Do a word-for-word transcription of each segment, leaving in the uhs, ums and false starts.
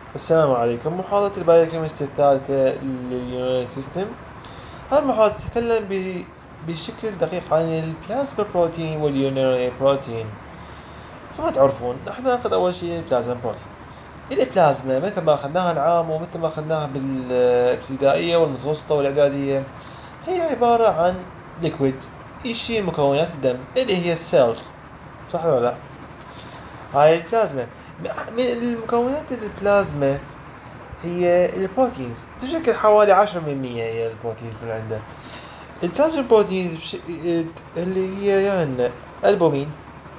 السلام عليكم. محاضرة البايوكيمستري الثالثة لليونان سيستم. هذه المحاضرة تتكلم ب- بشكل دقيق عن البلازما بروتين واليوناري بروتين. كما تعرفون نحن ناخذ أول شيء البلازما بروتين. البلازما مثل ما أخذناها العام ومثل ما أخذناها بالابتدائية والمتوسطة والإعدادية، هي عبارة عن ليكويد يشيل مكونات الدم اللي هي السيلز، صح ولا لا؟ هاي البلازما من المكونات البلازما هي البروتينز، تشكل حوالي عشرة بالمية هي البروتينز من عنده. البلازما بروتينز بش... اللي هي يعني البومين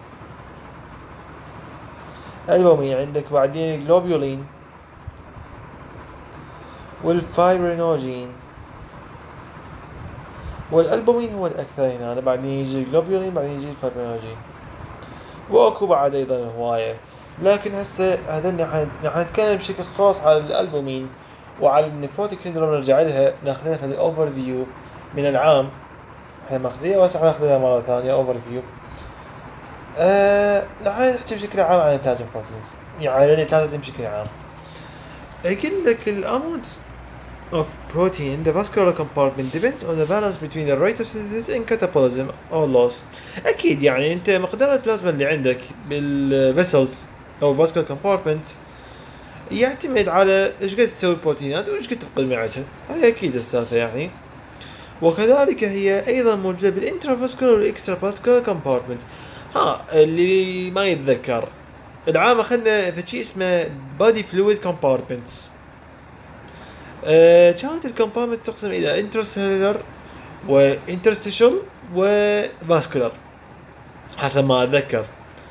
البومين عندك، بعدين الجلوبولين والفايبرينوجين، والالبومين هو الاكثر هنا، بعدين يجي الجلوبولين، بعدين يجي الفايبرينوجين، واكو بعد ايضا هواية. لكن هسه هذول راح نتكلم بشكل خاص على الالبومين وعلى النفروتيك سيندروم، نرجع لها ناخذها في الاوفر فيو من العام. احنا ماخذيها بس ناخذها مرة ثانية اوفر فيو. آه الحين نحكي بشكل عام عن البلازما بروتينز، يعني لان ثلاثة بشكل عام. يقول لك الامount of protein in the vascular compartment depends on the balance between the rate of synthesis and catabolism or loss. اكيد يعني انت مقدار البلازما اللي عندك بالفيسلز او vascular compartment يعتمد على ايش قد تسوي البروتينات وايش قد تفقد معدتها، هاي اكيد السالفة يعني. وكذلك هي ايضا موجودة بالانترافاسكولار والاكسترافاسكولار كومبارتمنت. ها اللي ما يتذكر، العام اخذنا فشي اسمه بادي فلويد كومبارتمنتس. أه كانت الكومبارتمنت تقسم الى انترسيلر وانترستيشل وفاسكولار حسب ما اتذكر.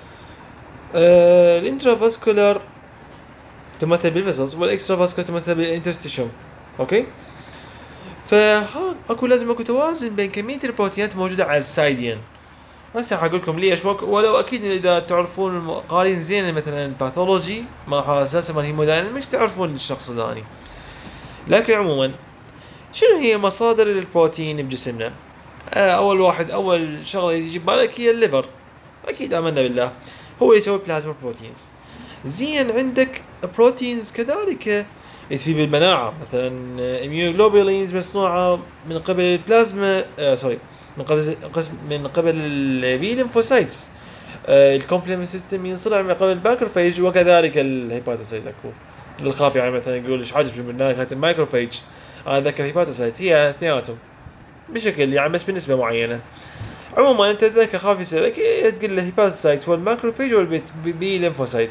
أه الانترافاسكولار تمثل بالفيسلز، والاكسترافاسكولار تمثل بالانترستيشل. اوكي، فها اكو لازم اكو توازن بين كمية البروتينات الموجودة على السايدين. هسه حقول لكم ليش، ولو اكيد اذا تعرفون قارين زين مثلا الباثولوجي مع اساسا مال هيموداينامكس تعرفون الشخص الثاني. لكن عموما شنو هي مصادر البروتين بجسمنا؟ آه اول واحد اول شغله يجي ببالك هي الليفر، اكيد امنا بالله هو يسوي بلازما بروتينز. زين عندك بروتينز كذلك تفيد بالمناعة، مثلا اميوجلوبولينز مصنوعة من قبل البلازما، آه سوري من قبل قسم من قبل البي ليمفوسايتس. آه الكومبلمنت سيستم ينصنع من قبل الباكروفيج، وكذلك الهيباتوسايت. اكو الخاف يعني مثلا يقول ايش حاجه في بالنهايه المايكروفيج، انا اتذكر الهيباتوسايت هي اثنيناتهم بشكل يعني بس بنسبه معينه. عموما انت تذكر خاف يسالك إيه، تقول له هيباتوسايت هو الماكروفيج والبي ليمفوسايت.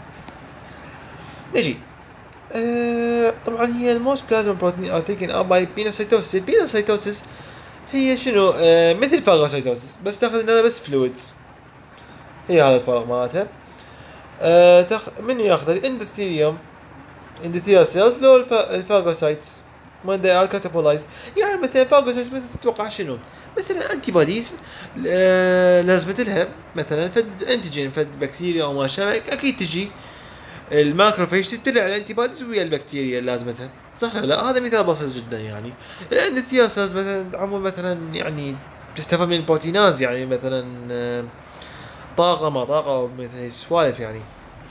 نجي آه طبعا هي الموست بلازما بروتين ار تيكن اب باي بينوسايتوسيس. البينوسايتوسيس هي شنو؟ آه مثل فاغوسايتوسيس بس تاخذ لنا بس فلويدز، هي هذا الفرق مالتها. آه تخ... من ياخذ الاندوثيليوم اندوثيليال سيلز لو الف... الفاغوسايتس when they are catabolized. يعني مثلا فاغوسايتس مثل تتوقع شنو؟ مثلا انتي بوديز آه لازمة لها مثلا فد انتيجين فد بكتيريا او ما شابه، اكيد تجي الماكروفيج تطلع على الانتي بوديز ويا البكتيريا اللي لازمتها، صح ولا لا؟ هذا مثال بسيط جدا يعني. الاندوثيال سيلز مثلا عموما مثلا يعني تستفاد من البروتيناز، يعني مثلا آه طاقة ما طاقة او مثل سوالف يعني.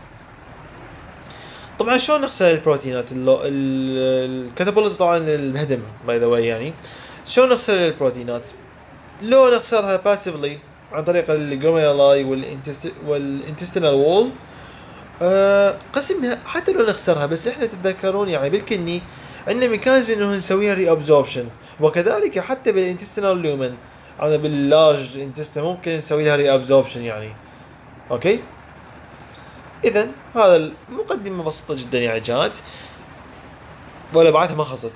طبعا شلون نخسر البروتينات الكاتابوليز؟ طبعا الهدم باي ذا واي يعني. شلون نخسر البروتينات؟ لو نخسرها باسفلي عن طريق الجلوميرولاي والانتستينال وول. أه قسمها حتى لو نخسرها، بس احنا تتذكرون يعني بالكني عندنا ميكانيزم انه نسويها ري ابزوربشن، وكذلك حتى بالانتستينال لومن انا باللارج انتستين ممكن نسوي لها ري ابزوربشن يعني. اوكي، اذا هذا المقدمة بسيطة جدا يعني كانت، ولا بعدها ما خلصت.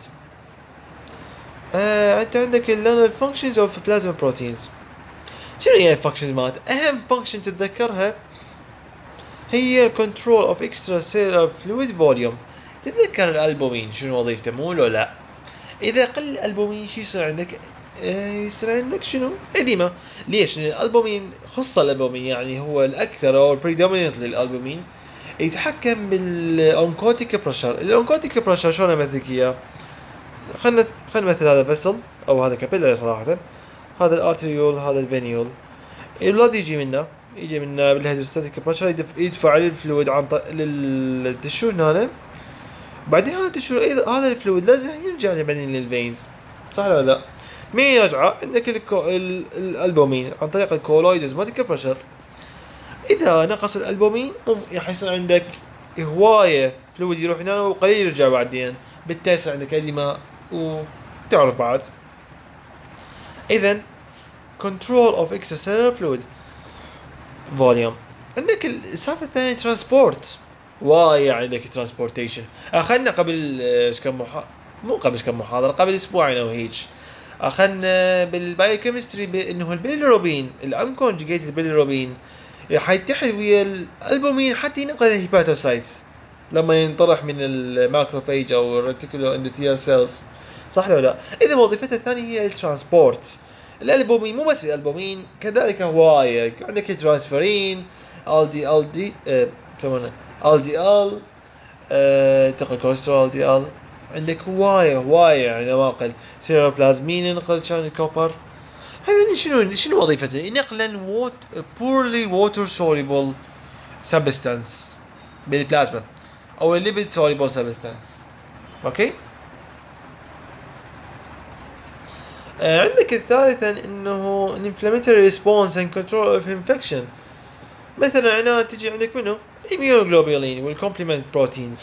آه انت عندك الفانكشنز اوف بلازما بروتينز. شنو هي الفانكشنز مالت؟ اهم فانكشن تتذكرها هي كنترول اوف اكسترا سيلولار فلويد فوليوم. تتذكر الالبومين شنو وظيفته مو ولا لا؟ اذا قل الالبومين شو يصير عندك؟ آه يصير عندك شنو؟ اديمه. ليش؟ لان الالبومين خص الالبومين يعني هو الاكثر او البريدوميننتلي الالبومين يتحكم بالاونكوتيك بريشر. الاونكوتيك بريشر شلون امثلك اياه؟ خلنا خلنا نمثل هذا فيسل او هذا كابيلاري صراحه، هذا الارتريول هذا الفينيول. البلاد يجي منه يجي منه بالهيدروستاتيك بريشر يدفع الفلويد عن طريق للتشو هنا بعدين هذا شو اذا هذا الفلويد لازم يرجع بعدين للفينز، صح ولا لا؟ مين يرجع؟ عندك الكو... ال... الالبومين عن طريق الكولويد اوزماتيك بريشر. اذا نقص الالبومين راح يصير عندك هوايه فلويد يروح هنا وقليل يرجع بعدين، بالتالي يصير عندك اديمه وتعرف بعد. اذا control of extracellular fluid volume. عندك السالفه الثانيه ترانسبورت. واي عندك ترانسبورتيشن. اخذنا قبل ايش كم محا... مو قبل كم محاضره، قبل اسبوعين او هيك اخذنا بالبايوكيمستري بانه البيليروبين الانكونجيجيتد بيليروبين حيتحد ويا الالبومين حتى ينقل الهيباتوسايت لما ينطرح من الماكروفيج او الريتيكولو اندوثيال سيلز، صح ولا لا؟ اذا وظيفتها الثانيه هي الترانسبورت. الالبومين مو بس الالبومين، كذلك هوايه عندك الترانسفيرين ال دي ال دي تمام ال دي ال تقل كوليسترول ال دي ال، عندك هوايه هوايه يعني نواقل سيروبلازمين ينقل كان الكوبر. هذا شنو شنو وظيفته؟ نقلا ووت poorly water soluble substance بالبلازما او lipid soluble substance. اوكي. آه عندك ثالثا انه inflammatory response and control of infection. مثلا هنا تجي عندك منه immunoglobulin والcomplement proteins.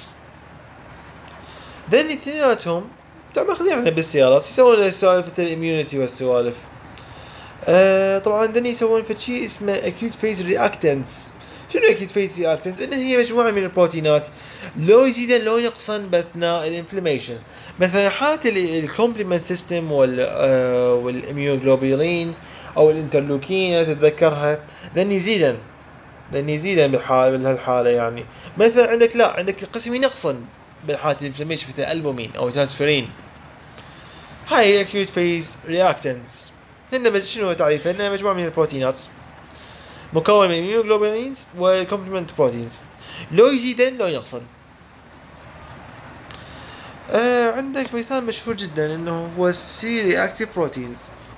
ذن اثنيناتهم بتاع ماخذين احنا بالسيارات يسوون سوالف الاميونيتي والسوالف. آه طبعا ذن يسوون فشي اسمه acute phase reactants. شنو acute phase reactants؟ انه هي مجموعه من البروتينات لو يزيدن لو ينقصن باثناء الانفلاميشن. مثلا حالة الكومبلمنت سيستم وال آه والاميونوجلوبولين او الانترلوكين تتذكرها ذن يزيدن لان يزيدن بالحاله بهالحاله يعني. مثلا عندك لا عندك قسم ينقصن بالحالة الانفلاميشن مثل الالبومين او ترانسفيرين. هاي acute phase reactants هن شنو تعريفها؟ انها مجموعه من البروتينات مكون من immunoglobulins والcomplement proteins لو يزيدن لو ينقصن. آه عندك مثال مشهور جدا انه هو السي رياكتيف بروتينز.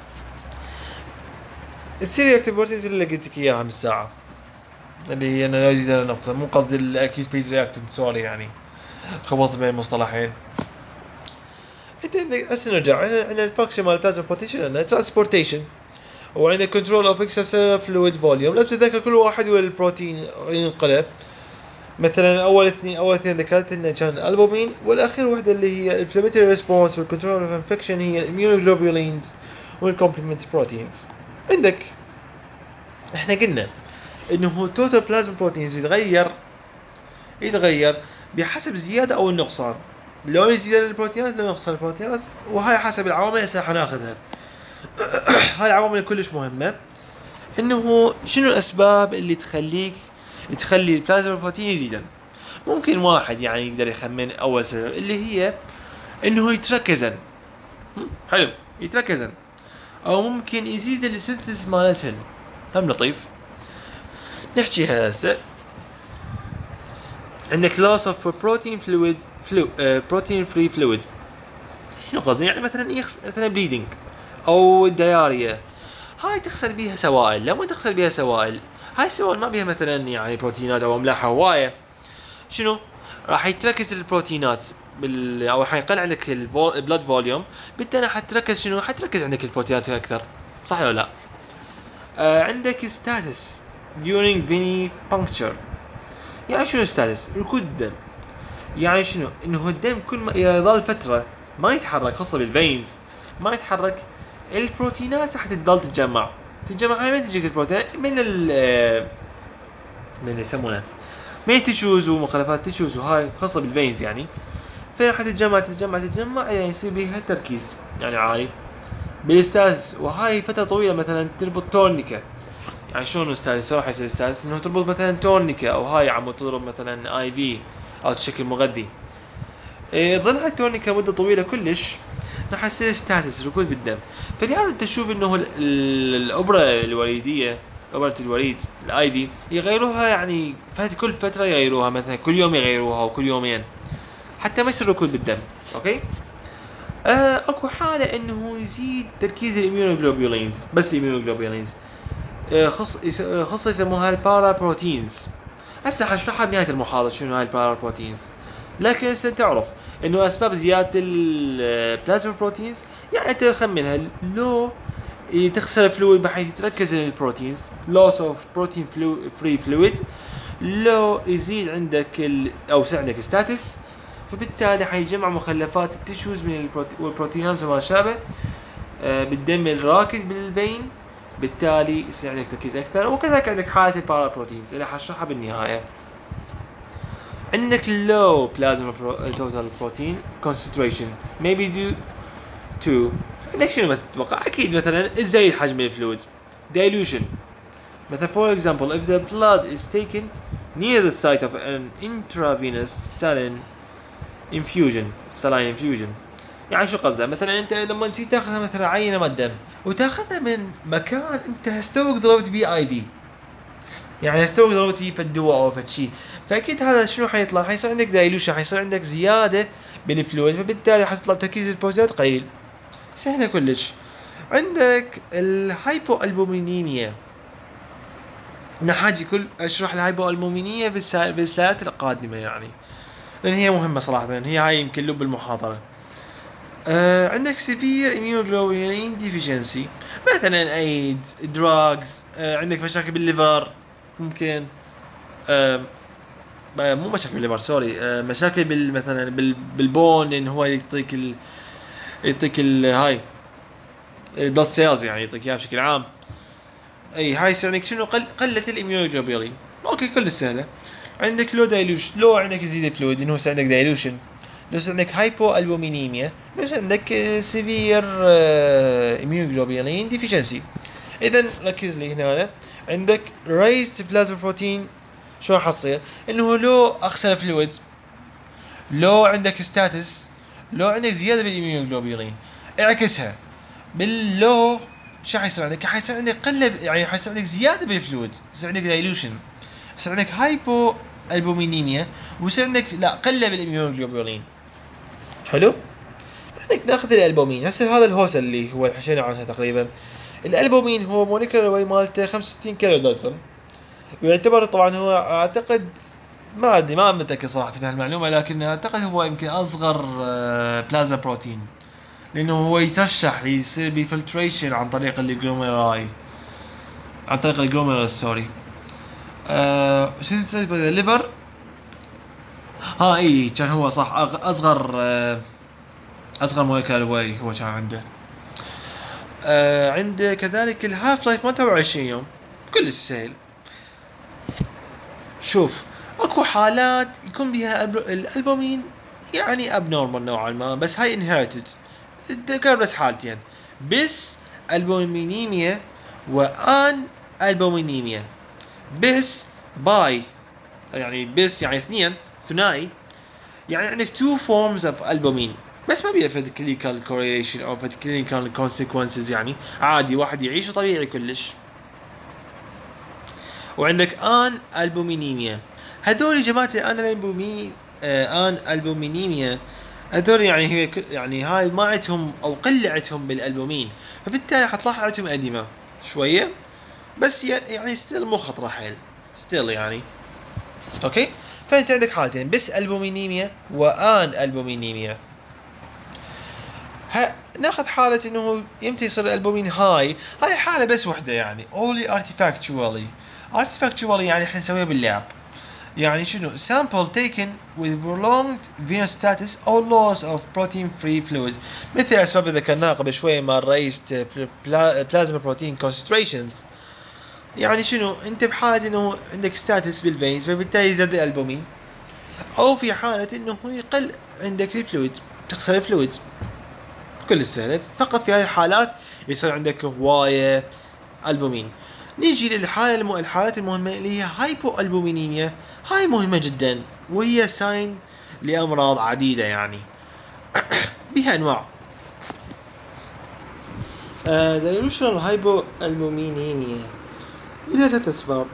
السي رياكتيف بروتينز اللي قلت لك اياها من ساعه اللي هي انه لو يزيدن لو ينقصن، مو قصدي الاكيوت فيز رياكتنت سوري يعني خبطت بين المصطلحين. انت عندك هسه نرجع عندنا الفانكشن مال البلازما بروتين عندنا ترانسبورتيشن وعندنا كنترول اوف اكسترا فلويد فوليوم. لو تتذكر كل واحد والبروتين ينقلب. مثلا اول اثنين اول اثنين ذكرت لنا كان الالبومين، والاخير وحده اللي هي الانفلاماتوري ريسبونس والكنترول اوف انفكشن هي الاميونوجلوبولينز والكومبلمنت بروتينز. عندك احنا قلنا انه توتال بلازما بروتينز يتغير يتغير بحسب الزياده او النقصان. لو يزيد البروتينات لو ينقص البروتينات، وهاي حسب العوامل هسه حناخذها. هاي العوامل كلش مهمه. انه شنو الاسباب اللي تخليك تخلي البلازما بروتين يزيدن؟ ممكن واحد يعني يقدر يخمن اول سبب اللي هي انه يتركزن. حلو يتركزن. او ممكن يزيد السنتز مالتهن، هم لطيف نحكيها هسه. عندك loss of protein fluid فلو بروتين فري فلويد. شنو قصدي؟ يعني مثلا يخس مثلا بليدنج او دياريا، هاي تغسل بيها سوائل. لما تغسل بيها سوائل، هاي السوائل ما بيها مثلا يعني بروتينات او املاح هوايه، شنو راح يتركز البروتينات بال او حيقل عندك البلاد فوليوم، بالتالي حتركز شنو؟ حتركز عندك البروتينات اكثر، صح ولا لا؟ آه عندك ستاتس during veni puncture. يعني شنو ستاتس؟ ركود الدم. يعني شنو؟ انه الدم كل ما يظل فتره ما يتحرك، خاصه بالفينز ما يتحرك، البروتينات راح تضل تتجمع تتجمع هاي من تجيك البروتين من ال من اللي يسمونه من التشوز ومخلفات التشوز، وهاي خاصه بالفينز يعني. فراح تتجمع تتجمع تتجمع يعني يصير بها تركيز يعني عالي بالاستاز. وهاي فتره طويله مثلا تربط تورنيكا. يعني شلون استاذ سوى حيصير استاذ؟ انه تربط مثلا تورنيكا او هاي عم تضرب مثلا اي في او تشكل مغذي. إيه ظل هاي التورنيكا مده طويله كلش، راح يصير ستاتس ركود بالدم. فلهذا انت تشوف انه الابره الوريديه ابره الوريد الاي في يغيروها يعني فات كل فتره يغيروها، مثلا كل يوم يغيروها او كل يومين حتى ما يصير ركود بالدم. اوكي. آه اكو حاله انه يزيد تركيز الاميونوجلوبولينز، بس الاميونوجلوبولينز خص خص يسموها البارا بروتينز. هسه حشرحها بنهايه المحاضره شنو هاي البارا بروتينز. لكن هسه تعرف انه اسباب زياده البلازما بروتينز يعني تخمنها لو تخسر فلويد بحيث يتركز البروتينز loss of protein free fluid، لو يزيد عندك ال او يصير عندك ستاتس، فبالتالي حيجمع مخلفات التشوز من البروتينات وما شابه آه بالدم الراكد بالفين، بالتالي يصير عندك تركيز اكثر. وكذلك عندك حاله البارا بروتينز اللي حشرحها بالنهايه. عندك low plasma total protein concentration maybe due to عندك شنو مثلا تتوقع؟ اكيد مثلا زايد حجم الفلويد dilution. مثلا for example if the blood is taken near the site of an intravenous saline infusion saline infusion يعني شو قصده؟ مثلا انت لما تيجي تاخذها مثلا عينه من الدم وتاخذها من مكان انت هستوك ضربت بي اي بي، يعني هستوك ضربت فيه فالدواء او فشي، فاكيد هذا شنو حيطلع؟ حيصير عندك دايلوشن، حيصير عندك زياده بالفلويد، فبالتالي حتطلع تركيز البروتينات قليل. سهله كلش. عندك الهايبو البومينيميا، انا حاجي كل اشرح الهايبو البومينيميا بالساعات القادمه يعني، لان هي مهمه صراحه، لان هي هاي يمكن لب المحاضره. آه عندك سيفير immunoglobulin deficiency مثلا ايدز، دراجز، آه عندك مشاكل بالليفر ممكن، آه مو مشاكل بالليفر سوري، آه مشاكل بال مثلا بال بالبون، انه هو يعطيك ال يعطيك ال هاي البلس سيلز يعني يعطيك اياها بشكل عام. اي هاي يصير عندك شنو؟ قل قله الاميونوجلوبولين. اوكي كل سهله. عندك لو دايلوشن، لو عندك يزيد الفلويد انه يصير عندك دايلوشن، لو يصير عندك هايبو البومينيميا، لو يصير عندك سيفير اميونوجلوبولين ديفيشنسي. اذا ركز لي هنا، عندك رايزد بلازما بروتين شو حصير؟ انه لو اخسر فلويد، لو عندك ستاتس، لو عندك زياده بالاميونوجلوبولين، اعكسها باللو شو حيصير عندك؟ حيصير عندك قله، يعني حيصير عندك زياده بالفلويد، يصير عندك دايلوشن، يصير عندك هايبو البومينيميا، ويصير عندك لا قله بالاميونوجلوبولين. حلو؟ عندك ناخذ الالبومين، هسه هذا الهوس اللي هو حكينا عنها تقريبا. الالبومين هو موليكولر وي مالته خمسة وستين كيلو دالتون، ويعتبر طبعا هو اعتقد ما ادري ما متاكد صراحه في هالمعلومه، لكن اعتقد هو يمكن اصغر بلازما بروتين، لانه هو يترشح يصير بفلتريشن عن طريق الجلوميراي، عن طريق الجلوميرال سوري. آه سينثيسيس باي ذا ليفر. ها اي كان هو صح اصغر آه اصغر موليكول واي هو كان عنده. آه عنده كذلك الهاف لايف مالته عشرين يوم، كلش سهل. شوف اكو حالات يكون بها الالبومين يعني ابنورمال نوعا ما، بس هاي انهيرتد، ذكر بس حالتين بس البومينيميا وان البومينيميا، بس باي يعني بس يعني اثنين ثنائي، يعني عندك two forms of البومين، بس ما بيها فد clinical correlation او فد clinical consequences، يعني عادي واحد يعيش طبيعي كلش. وعندك ان البومينيميا، هذول جماعه الان البومي آه ان البومينيميا هذول يعني هي يعني هاي ما عندهم او قله عندهم بالالبومين، فبالتالي حتلاحظ عندهم اديمه شويه، بس يعني ستيل مو خطره حيل ستيل يعني. اوكي فانت عندك حالتين بس البومينيميا وان البومينيميا. ها ناخذ حاله انه يمتى يصير الالبومين هاي، هاي حاله بس وحده يعني only artifactually. artifactually يعني احنا نسويها باللاب، يعني شنو؟ sample taken with prolonged venous status or loss of protein free fluid، مثل اسباب اللي ذكرناها قبل شوي مال raised plasma protein concentrations. يعني شنو؟ انت بحالة انه عندك ستاتس بالفينز فبالتالي يزداد الالبومين، او في حالة انه يقل عندك الفلويد، تخسر الفلويد، كل سهلة. فقط في هذه الحالات يصير عندك هواية البومين. نيجي للحالة الم... الحالات المهمة اللي هي هايبو البومينيميا، هاي مهمة جدا وهي ساين لأمراض عديدة يعني بها أنواع. dilutional hypoalbuminemia لها ثلاث أسباب.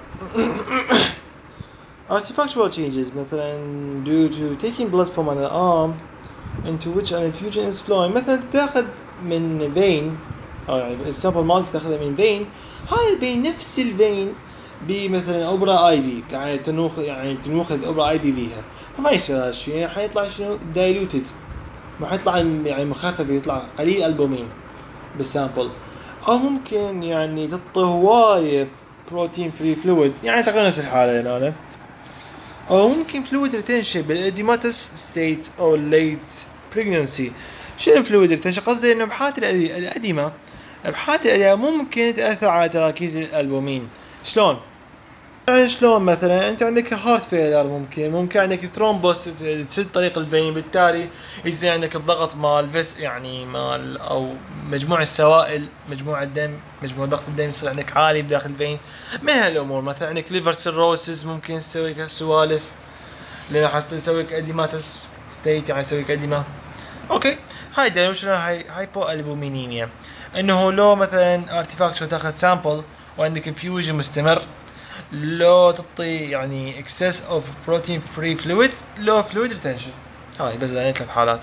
artifactual changes مثلا due to taking blood from an arm into which an infusion is flowing، مثلا تاخذ من vein، أو يعني السامبل مالك تاخذها من vein، هاي الفين نفس الفين بمثلا اوبرا اي في، يعني تنوخ يعني تنوخذ اوبرا اي في فيها، فما يصير هالشيء، يعني حيطلع شنو دايلوتد، ما حيطلع يعني مخفف، يطلع قليل البومين بالسامبل. او ممكن يعني تعطي هوايه بروتين فري فلويد، يعني تقريبا نفس الحاله هنا هذا. او ممكن فلويد ريتنشن بالاديماتس ستيت او ليت بريجننسي. شنو فلويد ريتنشن؟ قصدي انه بحالة الاديمه بحالة الاديمه ممكن تاثر على تراكيز الالبومين. شلون؟ يعني شلون مثلا انت عندك هارت فيلر، ممكن ممكن عندك ثرومبوس تسد طريق الفين، بالتالي يصير عندك الضغط مال بس يعني مال او مجموع السوائل، مجموع الدم، مجموع ضغط الدم يصير عندك عالي بداخل الفين. من هالامور مثلا عندك ليفر سيروسز، ممكن تسوي لك هالسوالف لان حتى تسوي لك اديماتس ستيت، يعني تسوي لك اديما. اوكي، هاي دايلوشن هاي هايبو البومينيميا، انه لو مثلا ارتفاكت تاخذ سامبل وعندك انفيوجن مستمر، لو تعطي يعني excess of protein free fluid، لو fluid retention. هاي بس يعني ثلاث حالات.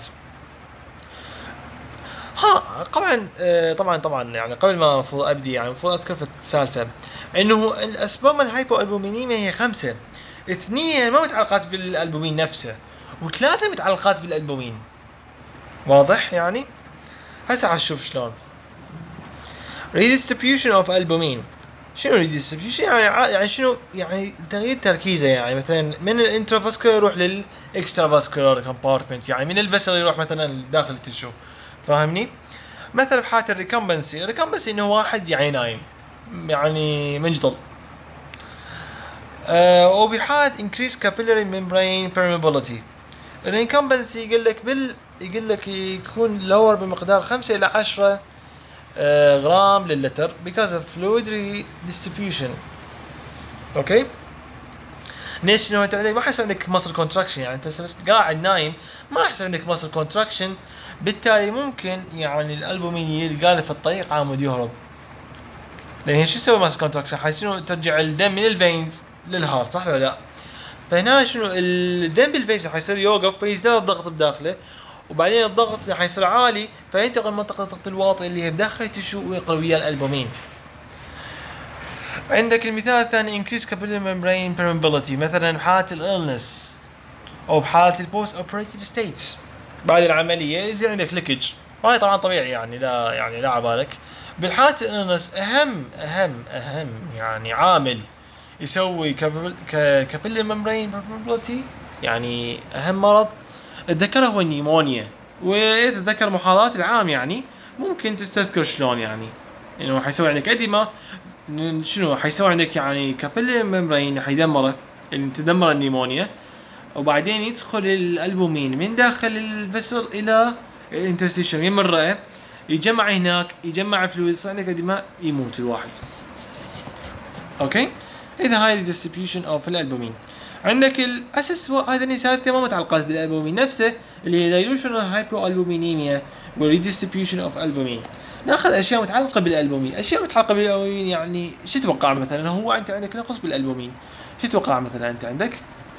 ها طبعا طبعا طبعا يعني قبل ما المفروض ابدي يعني المفروض اذكر في السالفه انه الاسباب من الهايبو البومينيميا هي خمسه، اثنين ما متعلقات بالالبومين نفسه، وثلاثه متعلقات بالالبومين. واضح يعني؟ هسه حنشوف شلون. redistribution of albumin. شنو redistribution؟ يعني يعني شنو يعني تغيير تركيزه، يعني مثلا من الانترافاسكولار يروح للاكسترافاسكولار كومبارتمنت، يعني من الفسل يروح مثلا داخل التشو، فاهمني؟ مثلا بحالة الريكمبنسي، الريكمبنسي انه واحد يعني نايم يعني منجضل. آه وبحالة increased capillary membrane permeability، الريكمبنسي يقول لك بال يقول لك يكون لور بمقدار خمسة الى عشرة آه غرام للتر because of fluid redistribution. اوكي، ليش؟ انه انت عندك ما حيصير عندك muscle contraction، يعني انت بس قاعد نايم ما حيصير عندك muscle contraction، بالتالي ممكن يعني الالبومين يلقى له في الطريق عامود يهرب. لان شو يسوي muscle contraction؟ حيصير ترجع الدم من الفينز للهارت، صح ولا لا؟ فهنا شنو الدم بالفينز حيصير يوقف فيزداد الضغط بداخله، وبعدين الضغط حيصير عالي فينتقل منطقة الضغط الواطي اللي هي بداخل التشو ويقوي ويا الالبومين. عندك المثال الثاني increase capillary membrane permeability، مثلا بحالة الالنس او بحالة البوست اوبريتيف ستيت، بعد العملية يصير عندك ليكج، وهي طبعا طبيعي يعني لا يعني لا عبالك. بالحالة الالنس اهم اهم اهم يعني عامل يسوي capillary membrane permeability، يعني اهم مرض اتذكره هو النيمونيا، واذا تذكر محاضرات العام يعني ممكن تستذكر شلون يعني انه حيسوي عندك اديمه، شنو حيسوي عندك يعني كابيلاري ممبرين حيدمره، اللي تدمر النيمونيا، وبعدين يدخل الالبومين من داخل الفسل الى الانترستيشن، يمر يجمع هناك، يجمع فلويد، يصير عندك اديمه، يموت الواحد. اوكي، اذا هاي الديستريبيوشن اوف الالبومين. عندك الاساس هذا اللي سالفته ما متعلقات بالالبومين نفسه، اللي هي دايلوشنال هايبو البومينيميا وريديستريبيوشن اوف البومين. ناخذ اشياء متعلقه بالالبومين، اشياء متعلقه بالالبومين يعني شو تتوقع مثلا؟ هو انت عندك نقص بالالبومين، شو تتوقع مثلا انت عندك؟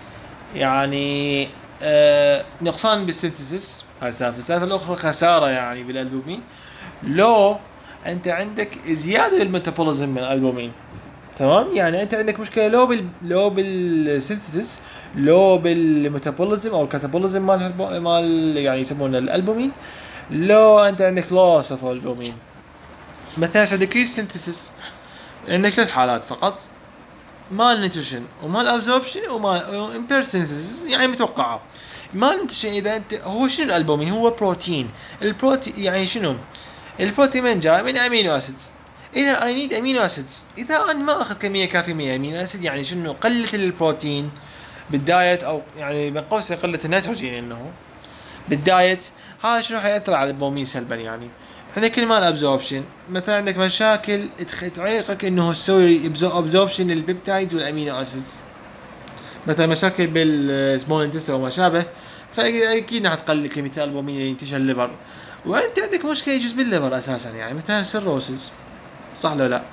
يعني آه نقصان بالسينثيسيس، هاي السالفه، السالفه الاخرى خساره يعني بالالبومين. لو انت عندك زياده بالميتابوليزم من الالبومين، تمام؟ يعني انت عندك مشكله لو بال لو بالسينثيسيس، لو بالميتابوليزم او الكاتابوليزم مال مال يعني يسمونه الالبومين، لو انت عندك لوس اوف البومين. مثلا ديكريس سينثيسيس عندك ثلاث حالات فقط، مال نيوتريشن ومال ابزوربشن ومال امبير سينثيسيس، يعني متوقعه. مال نيوتريشن اذا انت هو شنو الالبومين؟ هو بروتين. البروتين يعني شنو؟ البروتين من جاي من امينو اسيدز. اذا اي نيد امينو اسيدز، اذا انا ما اخذ كميه كافيه من امينو اسيد، يعني شنو؟ قله البروتين بالدايت، او يعني بين قوسين قله النيتروجين انه بالدايت، هذا شنو حيأثر على البومين سلبا. يعني احنا كل ما الابزوربشن، مثلا عندك مشاكل تعيقك انه تسوي ابزوربشن للبيبتايدز والامينو اسيدز، مثلا مشاكل بالسمول انتستين وما شابه، فاكيد راح تقلل كميه البومين اللي ينتشر الليفر، وانت عندك مشكله يجوز بالليفر اساسا، يعني مثلا السيروسز، صح ولا لا؟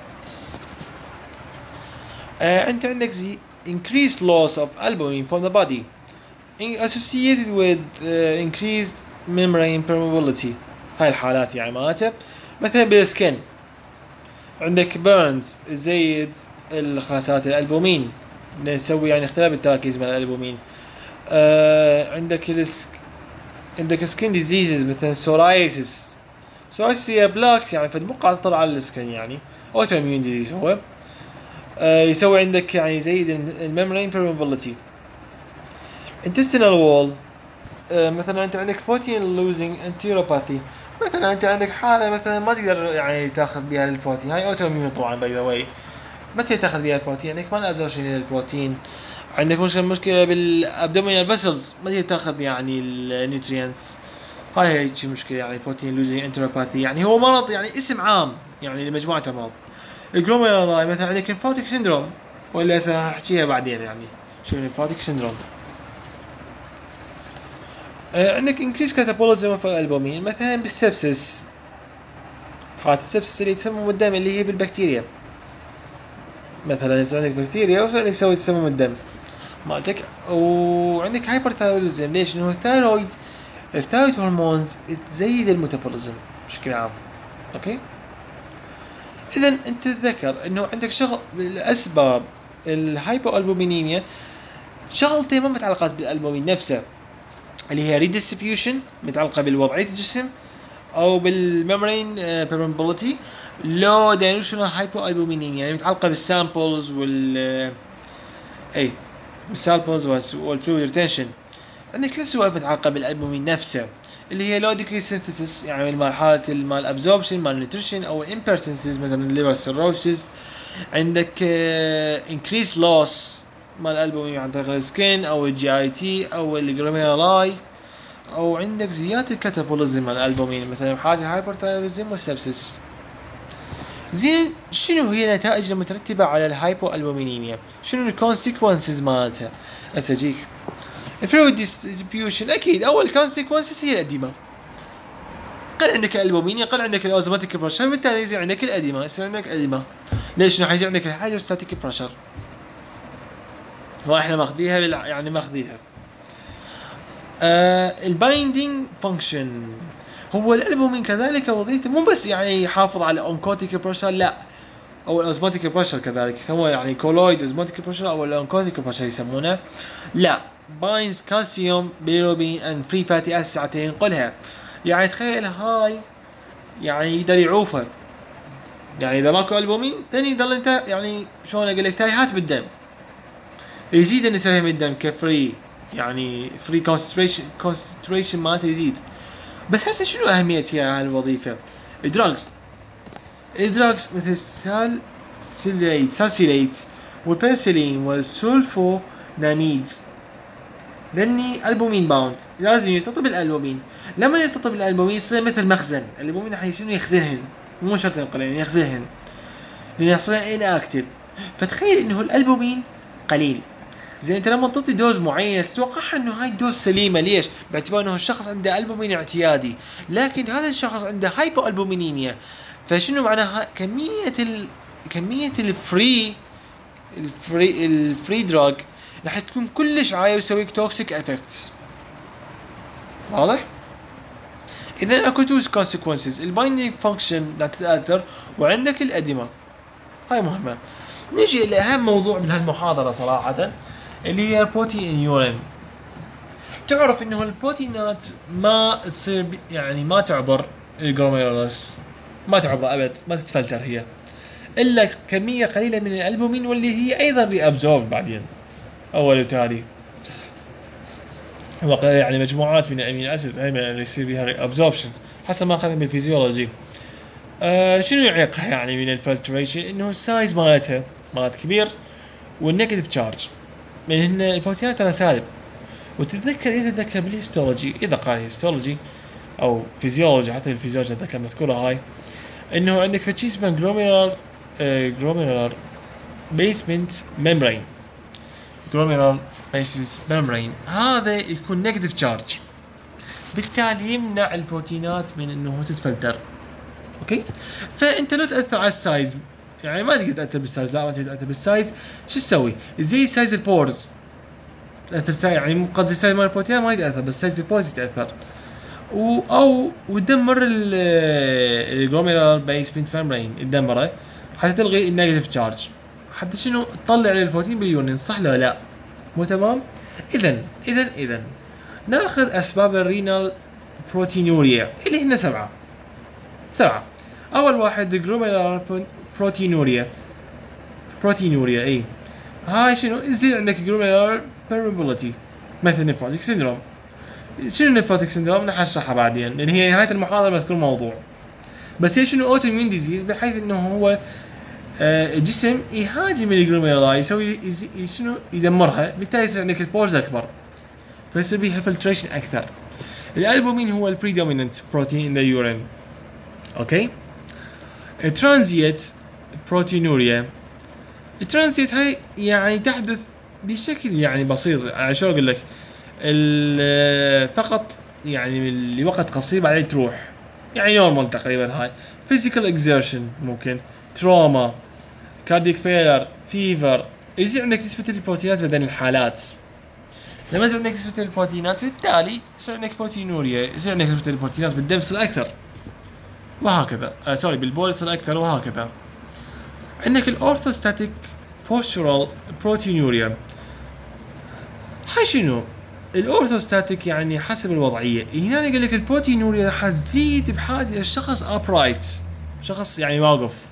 آه انت عندك زي increased loss of albumin from the body associated with uh, increased membrane permeability. هاي الحالات يعني مالته. مثلا بالسكن عندك بيرنز، زيد الخلاصات الالبومين، نسوي يعني اختلاف التراكيز مع الالبومين. آه عندك السك عندك سكين ديزيزز مثل سورايسيس. سورايسيس هي بلاكس يعني في البقعة تطلع على السكن، يعني اوتو اميون ديزيز هو. آه يسوي عندك يعني زيد الميمورين بيرميبيليتي. intestinal wall، آه مثلا انت عندك بروتين لوزنج انتيروباثي، مثلا انت عندك حاله مثلا ما تقدر يعني تاخذ بها البروتين، هاي اوتو اميون طبعا باي ذا واي، ما تقدر تاخذ بها البروتين، عندك ما الابزوربشن للبروتين، عندك مشكله مشكله بالابدومينال فيسلز ما تقدر تاخذ يعني النيوترينتس، هاي هي مشكله يعني بروتين لوزنج انتيروباثي، يعني هو مرض يعني اسم عام يعني لمجموعه امراض. الجلوميرولاي مثلا عندك ليمفاتيك سيندروم، ولا ساحكيها بعدين يعني شو ليمفاتيك سيندروم. آه عندك انكريس كاتابوليزم في الالبومين مثلا بالسبسس، حالة السبسس اللي تسمم الدم اللي هي بالبكتيريا، مثلا يصير عندك بكتيريا وصار يسوي تسمم الدم مالتك. وعندك هايبرثايرويدزم، ليش؟ انه الثايرويد الثايرويد هرمونز تزيد الميتابوليزم بشكل عام. اوكي، اذا انت تذكر انه عندك شغل الاسباب الهايبو البومينيميا شغلتين ما متعلقات بالالبومين نفسه، اللي هي ريديستريبيوشن متعلقه بالوضعيه الجسم او بالميمورين بيرميبيليتي، لو دايلوشنال هايبو البومينيميا يعني متعلقه بالسامبلز وال اي بالسامبلز والفلويد ريتنشن. عندك ثلاث سوالف متعلقه بالالبومين نفسه، اللي هي لو ديكريس سينثيسيس يعني مال حاله المال ابزوربشن مال نيوتريشن او الامبرتنسز مثلا الليفر سيروسيس. عندك انكريس لوس مال الالبومين عن طريق السكين او الجي اي تي او الجلوميرولاي، او عندك زياده الكاتابوليزم مال الالبومين مثلا حاله الهايبرثايرويدزم والسبسس. زين شنو هي النتائج المترتبه على الهايبو البومينيميا؟ شنو الكونسيكونسز مالتها؟ اسجيك الفلويد ديستريبيوشن اكيد اول كونسيكونسز هي الاديمه، قل عندك الالبومين يقل عندك الاوزماتيك بريشر، بالتالي يصير عندك الاديمه، يصير عندك اديمه. ليش؟ راح يصير عندك الهيدروستاتيك بريشر، واحنا ماخذيها بالع... يعني ماخذيها. آه البايندينج فانكشن، هو الالبومين كذلك وظيفته مو بس يعني يحافظ على اونكوتيك بريشر، لا، او الاوزماتيك بريشر كذلك يسموه يعني كولويد اوزماتيك بريشر او الاونكوتيك بريشر يسمونه، لا، باينز كالسيوم بيلوبين اند فري فاتي اسيد حتى ينقلها. يعني تخيل هاي يعني يقدر يعوفه، يعني اذا ماكو البومين ثاني يضل انت يعني شلون اقول لك تايهات بالدم، يزيد النسبه من الدم كفري يعني فري كونسنتريشن كونسنتريشن مالته يزيد. بس هسه شنو اهميتها هالوظيفه؟ الدراجز الدراجز مثل السال سيليت سالسيليت والبنسلين والسولفوناميدز لاني البومين باوند لازم يرتطب بالالبومين، لما يرتطب بالالبومين يصير مثل مخزن، الالبومين راح شنو يخزنهن، مو شرط ينقلهن يخزنهن لان يصير ان اكتف. فتخيل انه الالبومين قليل، زين انت لما تعطي دوز معينه تتوقع انه هاي الدوز سليمه، ليش؟ باعتبار انه الشخص عنده البومين اعتيادي، لكن هذا الشخص عنده هايبو البومينيميا، فشنو معناها؟ كميه ال كميه الفري الفري الفري دراج راح تكون كلش عاليه وتسويك توكسيك افكتس. واضح؟ اذا اكو تو كونسيكونسز، البايندينج فانكشن لا تتاثر وعندك الاديمه، هاي مهمه. نجي لاهم موضوع من هالمحاضره صراحه اللي هي البروتين يورين. تعرف انه البروتينات ما تصير يعني ما تعبر الجلوميرولس، ما تعبر ابد، ما تتفلتر هي الا كميه قليله من الالبومين واللي هي ايضا ري ابزورب بعدين اول وتالي، يعني مجموعات من الامين اسيد هي اللي يصير بها ري ابزوربشن حسب ما اخذنا بالفيزيولوجي. آه شنو يعيقها يعني من الفلتريشن؟ انه السايز مالتها مالت كبير والنيجاتيف تشارج، من هن البروتينات ترى سالب. وتتذكر اذا تذكر بالهيستولوجي، اذا قارئ هيستولوجي او فيزيولوجي، حتى الفيزيولوجي اتذكر مذكوره هاي، انه عندك فشي اسمه جلوميرال جلوميرال بيسمنت ممبرين، جلوميرال بيسمنت ممبرين هذا يكون نيجاتيف تشارج، بالتالي يمنع البروتينات من انه تتفلتر. اوكي، فانت لا تاثر على السايز، يعني ما تقدر تاثر بالسايز، لا ما تقدر تاثر بالسايز. شو تسوي؟ زي سايز البورز تاثر سايز، يعني قصدي سايز مال البروتين ما يتاثر، بس سايز البورز يتاثر. و او وتدمر الجلوميرال بيسمنت ممبرين، تدمره حتى تلغي النيجاتيف تشارج، حتى شنو تطلع البروتين باليورين، صح ولا لا؟ مو تمام؟ اذا اذا اذا ناخذ اسباب الرينال بروتينوريا اللي هن سبعه سبعه. اول واحد جلوميرولار بروتينوريا بروتينوريا اي هاي شنو؟ يصير عندك جلوميرولار بيرميبيليتي مثل نيفروتيك سيندروم. شنو نيفروتيك سيندروم؟ رح اشرحها بعدين لان هي نهايه المحاضره مذكور موضوع. بس هي شنو؟ اوتو اميون ديزيز، بحيث انه هو الجسم يهاجم الجلوميرولاي، يسوي شنو؟ يدمرها، بالتالي يصير عندك البورز اكبر فيصير بيها فلتريشن اكثر. الالبومين هو البريدوميننت بروتين ان ذا يورين. اوكي. الترانزيت بروتينوريا، الترانزيت هاي يعني تحدث بشكل يعني بسيط، يعني شو اقول لك، فقط يعني لوقت قصير بعدين تروح، يعني نورمال تقريبا. هاي فيزيكال اكزيرشن، ممكن تروما، كارديك فيلر، فيفر، يصير عندك نسبة البروتينات بدل الحالات. لما يصير عندك نسبة البروتينات بالتالي يصير عندك بروتينوريا، يصير عندك نسبة البروتينات بالدم تصير أكثر وهكذا. آه سوري بالبول يصير أكثر وهكذا. عندك الأورثوستاتيك بوستورال بروتينوريا، هاي شنو؟ الأورثوستاتيك يعني حسب الوضعية. هنا يقول لك البروتينوريا حتزيد بحالة الشخص أبرايت، شخص يعني واقف،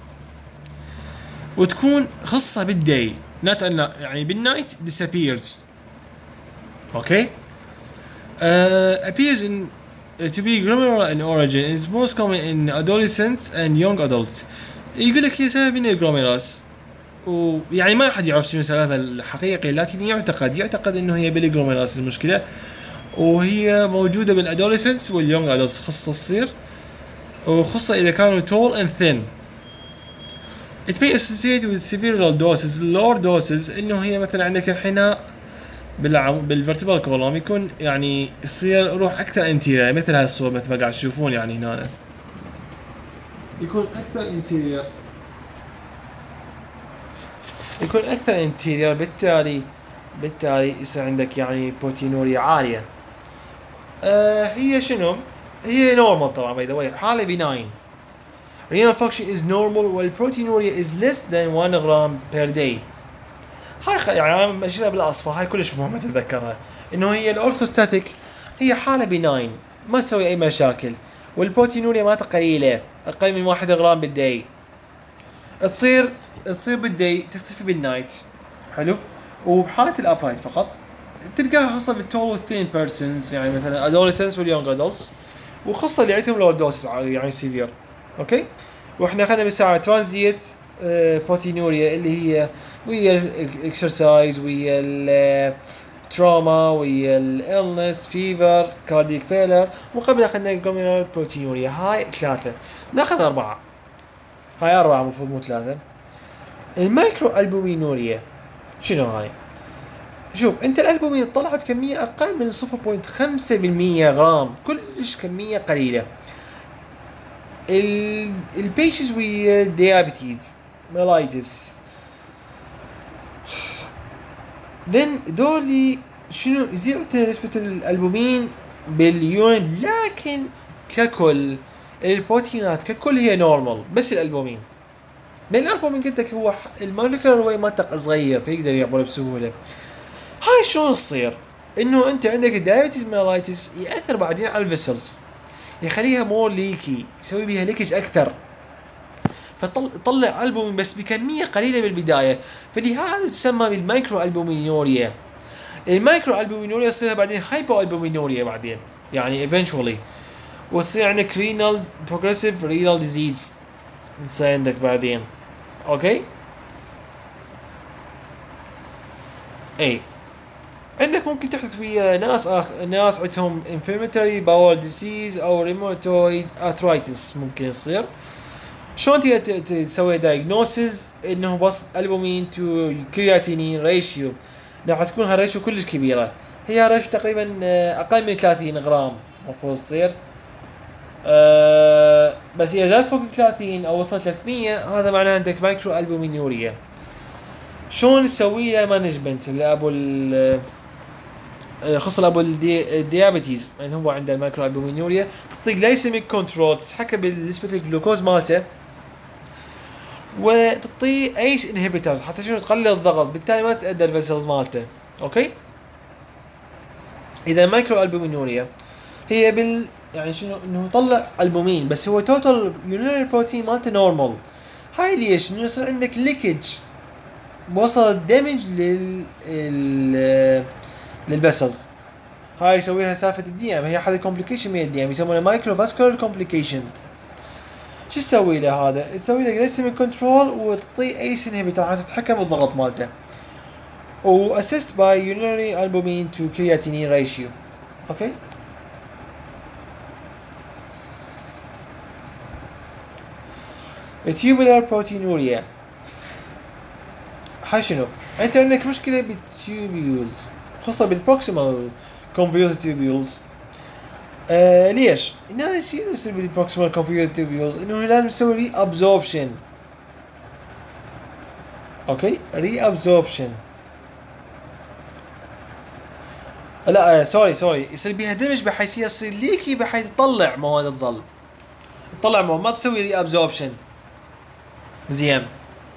وتكون خاصة بالداي not يعني بالنايت disappears. اوكي. uh, appears in uh, to be glomerular in origin is most common in adolescents and young adults. يقول لك هي سبب من الجلوميرولاس، ويعني ما حد يعرف شنو سببها الحقيقي، لكن يعتقد يعتقد انه هي بالجلوميرولاس المشكلة، وهي موجودة بالادوليسنتس واليونج ادلتس خاصة تصير، وخاصة اذا كانوا tall and thin. It may associate with severe doses, lower doses، انه هي مثلا عندك انحناء بالعم بالفرتبرال كولوم، يكون يعني يصير روح اكثر انتيرير، مثل هاي الصورة مثل ما قاعد تشوفون يعني هنا يكون اكثر انتيرير، يكون اكثر انتيرير، بالتالي بالتالي يصير عندك يعني بروتينوريا عالية. آه هي شنو؟ هي نورمال طبعا باي ذا واي، حالة بناين. renal function is normal والبروتينوريا is less than one gram per day. هاي خ... يعني ماشيها بالاصفر، هاي كلش مهمة تتذكرها، انه هي الاورثوستاتيك هي حالة بناين ما تسوي اي مشاكل، والبروتينوريا مالتها قليلة اقل من واحد غرام بالداي، تصير تصير بالداي تختفي بالنايت. حلو. وبحالة الابرايت فقط تلقاها خاصة بالتول والثين بيرسونز، يعني مثلا adolescents واليونج ادلتس، وخاصة اللي عندهم لور دوسز يعني سيفير. اوكي. واحنا اخذنا بالساعه ترانزيت اه بروتينوريا اللي هي ويا الاكسرسايز ويا التروما ويا الالنس فيفر كارديك فيلر، وقبل اخذنا جلوميرولار بروتينوريا. هاي ثلاثه، ناخذ اربعه، هاي اربعه المفروض مو ثلاثه. المايكرو البومينوريا شنو هاي؟ شوف انت الالبومين تطلع بكميه اقل من صفر فاصلة خمسة بالمية غرام، كلش كميه قليله. البيشنز ويا ديابيتيز ميلايتس ذن دولي شنو يصير عندنا نسبة الألبومين باليورين، لكن ككل البروتينات ككل هي نورمال، بس الألبومين بين الألبومين قلت لك هو المولكيولر ويت مالته صغير فيقدر يعبر بسهولة. هاي شلون تصير؟ انه انت عندك الدايابيتيز ميلايتس يأثر بعدين على الفيسلز، يخليها مور ليكي، يسوي بيها ليكج اكثر، فطلع البومين بس بكميه قليله بالبدايه، فلهذا تسمى بالمايكرو البومينوريا. المايكرو البومينوريا تصير بعدين هايبو البومينوريا بعدين، يعني eventually، وتصير عندك رينال بروجريسيف رينال ديزيز تصير عندك بعدين. اوكي. اي عندك ممكن تحدث ويا ناس آخ... ناس عندهم inflammatory bowel disease او rheumatoid arthritis ممكن يصير. شلون تقدر تسوي diagnosis؟ انه بس البومين تو كرياتينين ريشيو راح تكون هالريشيو كلش كبيره، هي ريشيو تقريبا اقل من ثلاثين غرام المفروض تصير. أه بس اذا زاد فوق ثلاثين او وصل ثلاثمية هذا معناه عندك مايكرو البومينوريا. شلون نسوي له مانجمنت لابو ال خاصة ابو الديابيتيز يعني هو عنده المايكرو البومينوريا، تعطي جلايسيميك كنترول، تتحكم بنسبة الجلوكوز مالته، وتعطيه ايس انهبيترز حتى شنو تقلل الضغط، بالتالي ما تتأذى الفيسلز مالته. اوكي. اذا مايكرو البومينوريا هي بال يعني شنو انه يطلع البومين بس هو توتال يورينري بروتين مالته نورمال. هاي ليش؟ انه يصير عندك ليكج وصل دمج لل ال... للفيسلز. هاي يسويها سالفه الدي ام، هي احد الكومبليكيشن من الدي ام يسمونها مايكرو فاسكولار كومبليكيشن. شو تسوي له هذا؟ تسوي له جليسيميك كنترول وتعطيه ايس انهبيتر حتى تتحكم بالضغط مالته. و assist by urinary albumin to creatinine ratio. اوكي. tubular proteinuria هاي شنو؟ انت عندك مشكله بالتيوبيولز خاصه بالبروكسيمال convoluted tubules. آه ليش؟ انه يصير يصير بالبروكسيمال convoluted tubules انه لازم تسوي ري ابزوربشن. اوكي؟ ري ابزوربشن. لا آه سوري سوري يصير بيها دمج بحيث يصير ليكي بحيث تطلع مواد الظل. تطلع مواد ما تسوي ري ابزوربشن. زين.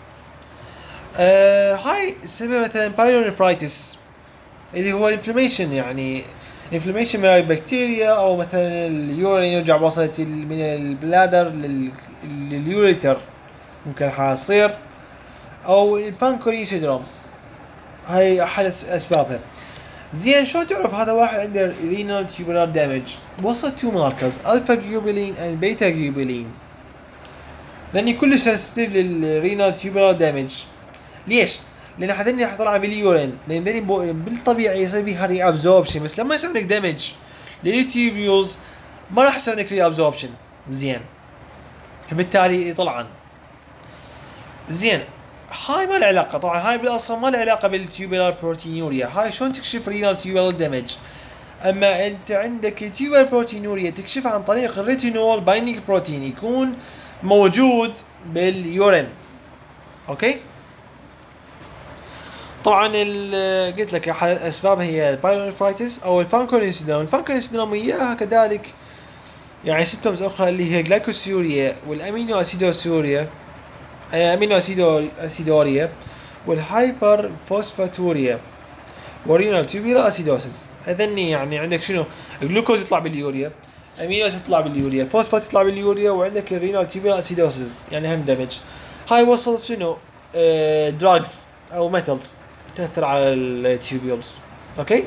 آه هاي السبب مثلا بايلونيفرايتس اللي هو الانفلاميشن، يعني انفلاميشن من البكتيريا او مثلا اليورين يرجع وصلت من البلادر لليوريتر ممكن حاصير، او الفانكوري سيندروم هاي احد اسبابها. زين شو تعرف هذا واحد عنده رينال تيوبولار دامج؟ وصل تو ماركرز الفا جلوبولين اند بيتا جلوبولين لاني كلش سنسيتيف للرينال تيوبولار دامج. ليش؟ لان هذني راح يطلع باليورين، لان ذني بالطبيعي يصير بيها ري ابزوربشن، بس لما يصير عندك دامج للتيوبيولز ما راح يصير عندك ري ابزوربشن. زين. فبالتالي يطلعن. زين. هاي ما له علاقه طبعا، هاي بالاصل ما له علاقه بالتيوبولار بروتينوريا. هاي شلون تكشف رينال تيوبولار دامج؟ اما انت عندك التيوبولار بروتينوريا تكشفها عن طريق الريتينول بايندينج بروتين يكون موجود باليورين. اوكي. طبعا قلت لك احد الاسباب هي البايلونيفرايتس او الفانكولين سيندروم. الفانكولين سيندروم اياها كذلك يعني سيمتومز اخرى اللي هي جلايكوسيوريا والامينو اسيدوسيوريا امينو اسيدو اسيدوريا والهايبر فوسفاتوريا ورينال تيوبولار اسيدوسيس. هذني يعني عندك شنو؟ الجلوكوز يطلع باليوريا، امينو اسيد يطلع باليوريا، فوسفات يطلع باليوريا، وعندك الرينال تيوبولار اسيدوسيس يعني هم دمج. هاي وصلت شنو؟ آه دراجز او ميتالز تأثر على التيوبيولز. اوكي.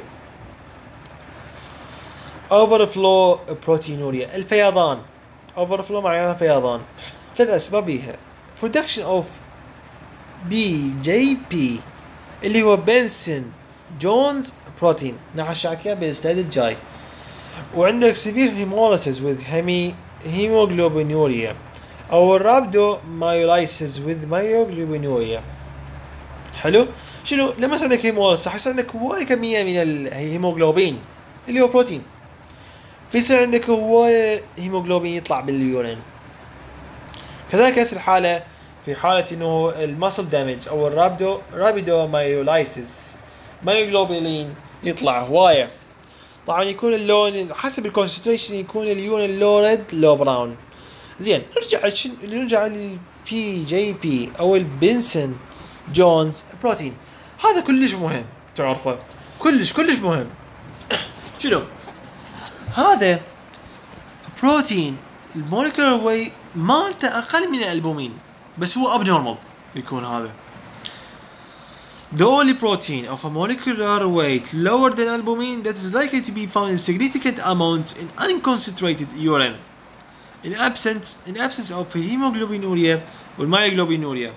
اوفر فلو بروتينوريا الفيضان. اوفر فلو معناها فيضان. ثلاث اسباب بيها. برودكشن اوف بي جي بي اللي هو بنسن جونز بروتين نحكي بالسلايد الجاي. وعندك سيفير هيموليسيس وذ هيمي هيموغلوبينوريا او الرابدو مايولايسيس وذ مايوغلوبينوريا. حلو. شنو لما يصير عندك هيموليسيس راح يصير عندك هواي كميه من الهيموغلوبين اللي هو بروتين، في يصير عندك هواي هيموغلوبين يطلع باليورين. كذلك نفس الحاله في حاله انه المسل دامج او الرابدو رابيدو مايولايسيس مايوغلوبين يطلع هوايه. طبعا يكون اللون حسب الكونسنتريشن يكون اليورين لو ريد لو براون. زين نرجع شن... نرجع للبي جي بي او البنسن جونز بروتين. هذا كلش مهم تعرفه، كلش كلش مهم. شنو هذا؟ بروتين المولكيولر وي مالته اقل من الالبومين بس هو ابنورمال يكون هذا. The only protein of a molecular weight lower than albumin that is likely to be found in significant amounts in unconcentrated urine in absence in absence of hemoglobinuria والمايوغلوبينوريا.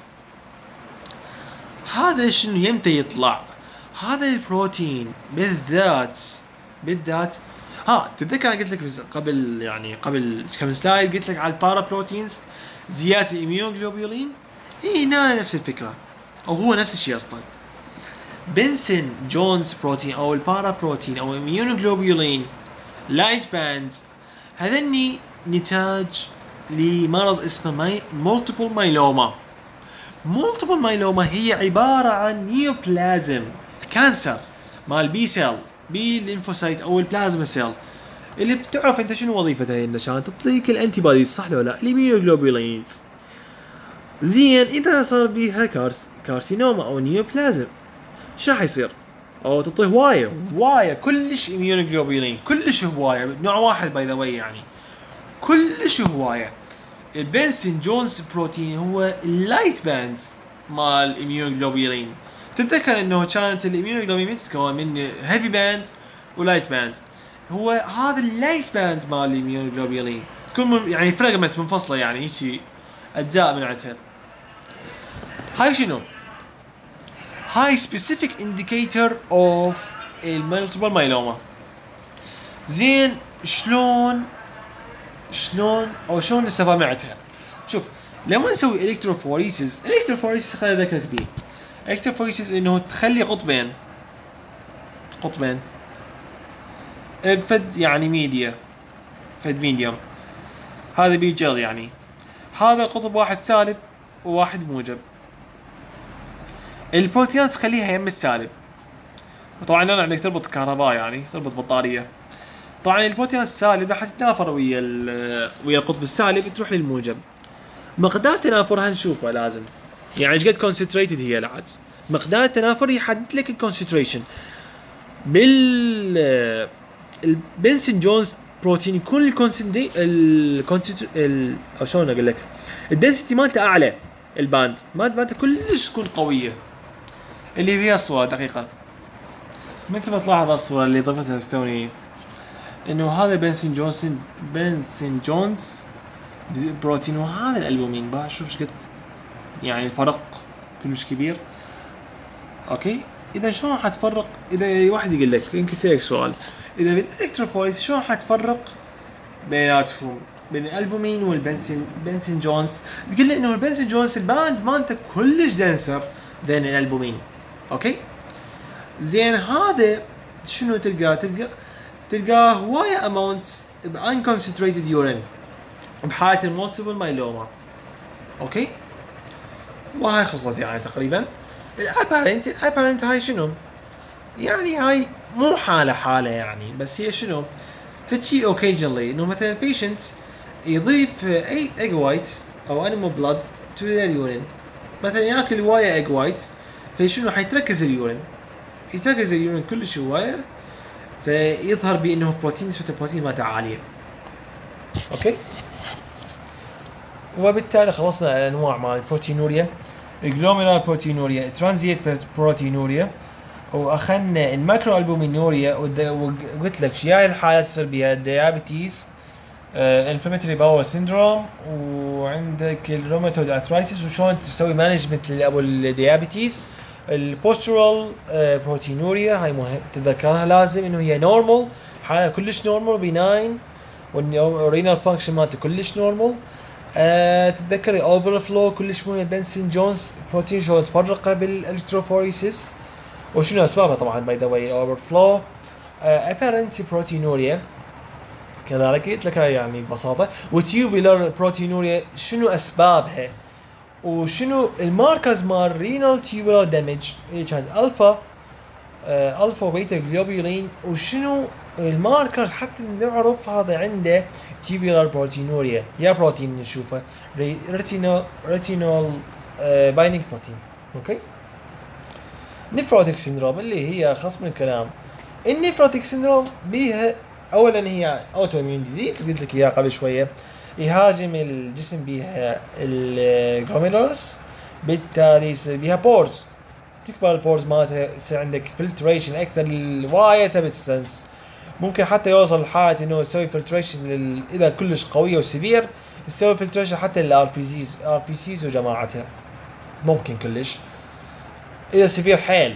هذا شنو يمتى يطلع؟ هذا البروتين بالذات بالذات ها تتذكر انا قلت لك قبل يعني قبل كم سلايد قلت لك على البارا بروتينز زياده الاميوغلوبولين. اي هنا نفس الفكره او هو نفس الشيء اصلا. بنسن جونز بروتين او البارا بروتين او اميونوجلوبولين لايت باندز هذني نتاج لمرض اسمه ماي مولتيبل مايلوما. مولتيبل مايلوما هي عباره عن نيوبلازم كانسر مال بي سيل بي لينفوسايت او البلازما سيل اللي بتعرف انت شنو وظيفتها عشان تعطيك الانتي بوديز صح ولا لا؟ الاميونوجلوبولينز. زين اذا صار بيها كارس كارسينوما او نيوبلازم شو راح يصير؟ او تعطيه هوايه هوايه كلش اميونوجلوبولين، كلش هوايه، نوع واحد باي ذا واي يعني كلش هوايه. البنسن جونز بروتين هو اللايت باند مال الاميونوجلوبولين. تتذكر انه كانت الاميونوجلوبولين تتكون من هيفي باند ولايت باند، هو هذا اللايت باند مال الاميونوجلوبولين تكون يعني فريجمنتس منفصله، يعني هيك اجزاء من عتر. هاي شنو؟ هاي specific indicator of المالتيبل مايلوما. زين شلون شلون او شلون نستفاد من عتها؟ شوف لما نسوي الكتروفوريسيس، الكتروفوريسيس خليني اذكرك بيه. الكتروفوريسيس انه تخلي قطبين قطبين بفد يعني ميديا، فد ميديوم، هذا بيجل يعني هذا قطب واحد سالب وواحد موجب. البروتينات تخليها يم السالب، طبعا انا عندك تربط كهرباء يعني تربط بطاريه. طبعا البروتينات السالبه حتتنافر ويا ويا القطب السالب تروح للموجب. مقدار تنافرها نشوفه لازم، يعني ايش قد كونسنتريتد هي العاد. مقدار التنافر يحدد لك الكونسنتريشن. بال البنسن جونز بروتين يكون الكونسنتري ال او شلون اقول لك الدنسيتي مالته اعلى، الباند مالته كلش تكون قويه، اللي هي الصوره دقيقه. مثل ما تلاحظ الصوره اللي ضفتها ستوني انه هذا بنسن جونسون بنسن جونز بروتين وهذا الالبومين. بقى شوف ايش قد يعني الفرق كلش كبير. اوكي اذا شلون حتفرق؟ اذا واحد يقول لك يمكن يسالك سؤال، اذا بالالكتروفوريس شلون حتفرق بيناتهم بين الالبومين والبنسن بنسن جونز؟ تقول لي انه البنسن جونز الباند مالته كلش دنسر ذين الالبومين. اوكي زين هذا شنو تلقاه؟ تلقى تلقاه هوايه اماونتس بانكونسنتريتد يورين بحاله المولتيبل مايلوما. اوكي وهاي خلصت يعني تقريبا. الابارنت الابارنت هاي شنو؟ يعني هاي مو حاله حاله يعني، بس هي شنو؟ فتشي اوكيجنلي انه مثلا البيشنت يضيف اي ايج وايت او انيمال بلاد تو ذا اليورين، مثلا ياكل هوايه ايج وايت فشنو حيتركز اليورين، يتركز اليورين كلش هوايه فيظهر بانه بروتين نسبه البروتين مالته عاليه. اوكي وبالتالي خلصنا على انواع مال البروتينوريا، الجلوميرال بروتينوريا، ترانزيت بروتينوريا، واخذنا الماكرو البومينوريا، وقلت لك شياء الحالات تصير بها الديابيتيز، انفلاماتوري باور سيندروم، وعندك الروماتويد ارثرايتس وشلون تسوي مانجمنت لابو الديابيتيز. البوسترال بروتينوريا هاي مهم تتذكرها لازم انه هي نورمال، حاله كلش نورمال بيناين، والرينال فانكشن مالته كلش نورمال. أه تتذكر الاوفر فلو كلش مهم. بنسن جونز بروتين شلون تفرقه بالالكتروفوريسيس وشنو اسبابها طبعا باي ذا واي الاوفر فلو. ابيرنت بروتينوريا كذلك قلت لك يعني ببساطه. وتيوبولار بروتينوريا شنو اسبابها وشنو الماركرز مال رينال تيوبولار دامج اللي كانت الفا آه الفا وبيتا جلوبولين، وشنو الماركرز حتى نعرف هذا عنده تيوبولار بروتينوريا. يا بروتين نشوفه ريتينول ريتينول آه بايندينج بروتين. اوكي نيفروتيك سيندروم اللي هي خص من الكلام. النيفروتيك سيندروم بيها اولا هي اوتو اميون ديزيز قلت لك اياها قبل شويه، يهاجم الجسم بيها الجلوميرولس، بالتالي يصير بيها بورز، تكبر البورز مالتها، يصير عندك فلتريشن اكثر الواية سبستنس، ممكن حتى يوصل لحالة انه يسوي فلتريشن لل... اذا كلش قوية وسيفير يسوي فلتريشن حتى للار بي سيز ار بي سيز وجماعتها، ممكن كلش اذا سيفير حيل.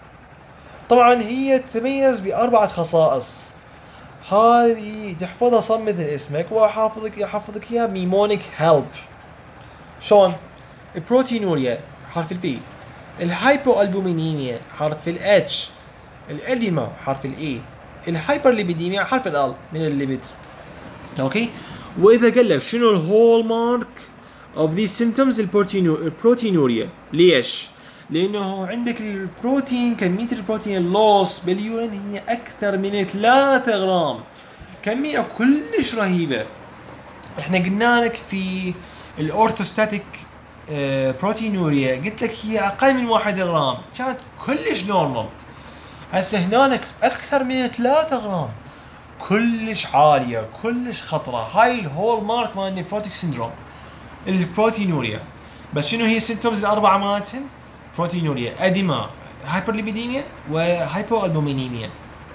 طبعا هي تتميز باربعة خصائص، هذه تحفظها صم مثل اسمك، واحافظك احفظك اياها ميمونيك هيلب. شلون؟ البروتينوريا حرف البي، الهايبو البومينيميا حرف الاتش، الاديما حرف الاي، الهايبر ليبيديميا حرف ال من الليبيد. اوكي؟ واذا قال لك شنو الهول مارك اوف ذيس سيمبتومز البروتينوريا، ليش؟ لانه عندك البروتين كميه البروتين اللوس باليورين هي اكثر من ثلاثة غرام، كميه كلش رهيبه. احنا قلنا لك في الاورثوستاتيك آه بروتينوريا قلت لك هي اقل من واحد غرام كانت كلش نورمال. هسه هنالك اكثر من ثلاثة غرام كلش عاليه كلش خطره. هاي الهول مارك مال النيفروتيك سيندروم البروتينوريا. بس شنو هي السيمتومز الاربعه مالتهم؟ بروتينوريا، اديما، هايبرليبيديميا، وهايبو البومينيميا.